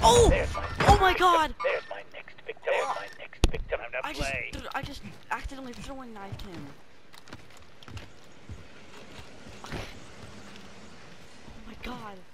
Oh! There's my Oh my god! There's my next victim. There's my next victim. Time to play. I just accidentally throwing knifed him. Oh my god.